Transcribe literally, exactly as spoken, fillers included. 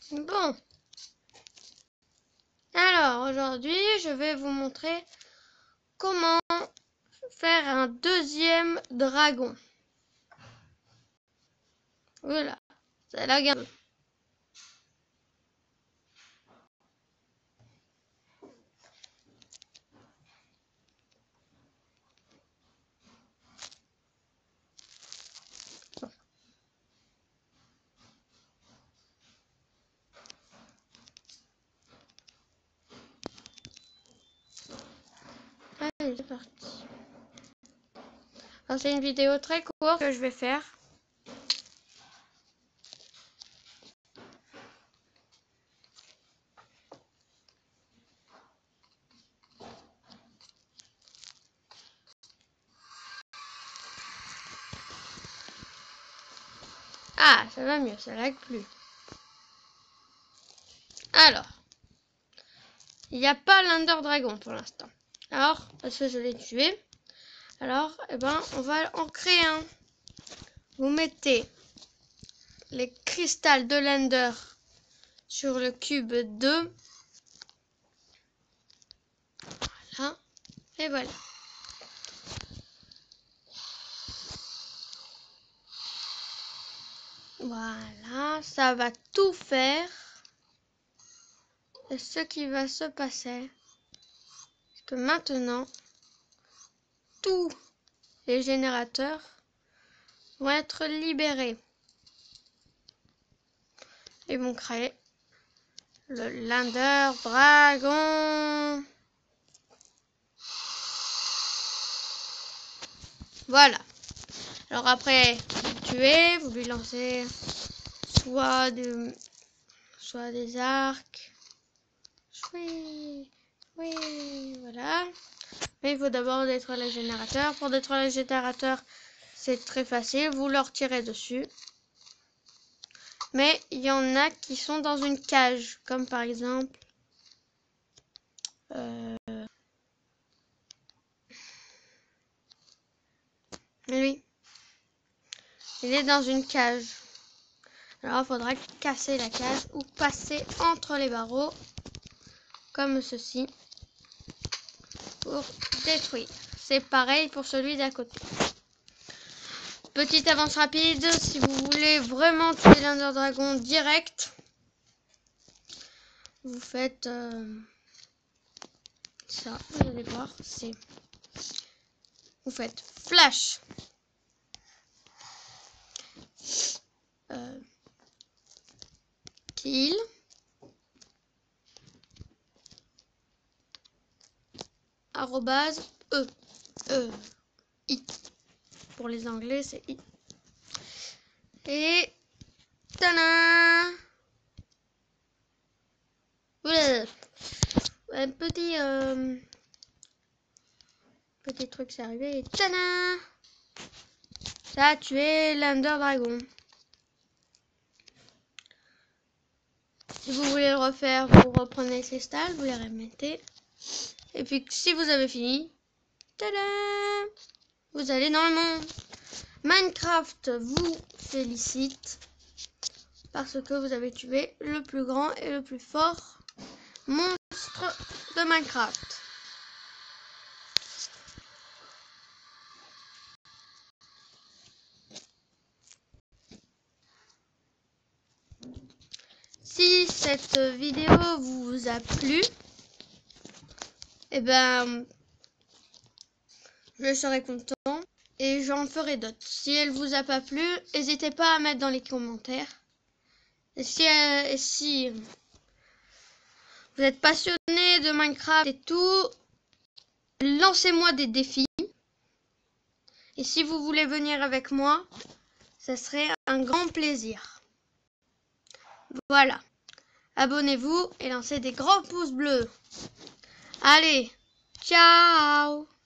Bon. Alors, aujourd'hui, je vais vous montrer comment faire un deuxième dragon. Voilà, ça lag un peu. Allez, c'est parti. Alors, c'est une vidéo très courte que je vais faire. Ah, ça va mieux, ça lag plus. Alors, il n'y a pas l'Under Dragon pour l'instant. Alors, parce que je l'ai tué. Alors, eh ben, on va en créer un. Vous mettez les cristals de l'Ender sur le cube deux. Voilà. Et voilà. Voilà, ça va tout faire. Et ce qui va se passer, c'est que maintenant, tous les générateurs vont être libérés. Ils vont créer le l'Under Dragon. Voilà. Alors après, vous tuez, vous lui lancez soit, de, soit des arcs. Oui, oui, voilà. Mais il faut d'abord détruire les générateurs. Pour détruire les générateurs, c'est très facile. Vous leur tirez dessus. Mais il y en a qui sont dans une cage. Comme par exemple... Euh, oui. Il est dans une cage. Alors il faudra casser la cage ou passer entre les barreaux. Comme ceci. Pour détruire. C'est pareil pour celui d'à côté. Petite avance rapide, si vous voulez vraiment tuer l'Under Dragon direct, vous faites euh, ça, vous allez voir, c'est vous faites flash euh, kill arrobase e e i pour les anglais c'est i et tada, un petit euh, petit truc c'est arrivé et tada, ça a tué l'Under Dragon. Si vous voulez le refaire, vous reprenez les cristals, vous les remettez. Et puis si vous avez fini, tada, vous allez dans le monde. Minecraft vous félicite parce que vous avez tué le plus grand et le plus fort monstre de Minecraft. Si cette vidéo vous a plu, eh ben, je serai content et j'en ferai d'autres. Si elle vous a pas plu, n'hésitez pas à mettre dans les commentaires. Et si, euh, et si vous êtes passionné de Minecraft et tout, lancez-moi des défis. Et si vous voulez venir avec moi, ça serait un grand plaisir. Voilà. Abonnez-vous et lancez des grands pouces bleus. Allez, ciao!